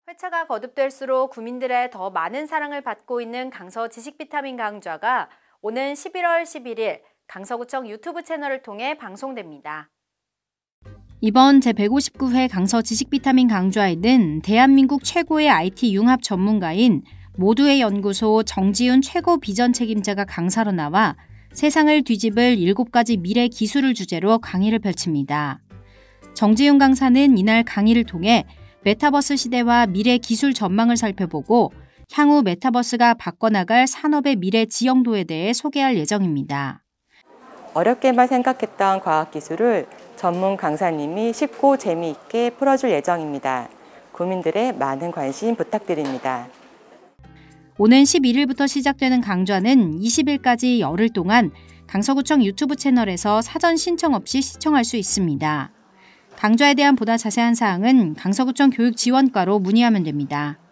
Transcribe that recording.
회차가 거듭될수록 국민들의 더 많은 사랑을 받고 있는 강서 지식비타민 강좌가 오는 11월 11일 강서구청 유튜브 채널을 통해 방송됩니다. 이번 제159회 강서 지식비타민 강좌에는 대한민국 최고의 IT 융합 전문가인 모두의 연구소 정지훈 최고 비전 책임자가 강사로 나와 세상을 뒤집을 7가지 미래 기술을 주제로 강의를 펼칩니다. 정지훈 강사는 이날 강의를 통해 메타버스 시대와 미래 기술 전망을 살펴보고 향후 메타버스가 바꿔나갈 산업의 미래 지형도에 대해 소개할 예정입니다. 어렵게만 생각했던 과학기술을 전문 강사님이 쉽고 재미있게 풀어줄 예정입니다. 국민들의 많은 관심 부탁드립니다. 오는 11일부터 시작되는 강좌는 20일까지 열흘 동안 강서구청 유튜브 채널에서 사전 신청 없이 시청할 수 있습니다. 강좌에 대한 보다 자세한 사항은 강서구청 교육지원과로 문의하면 됩니다.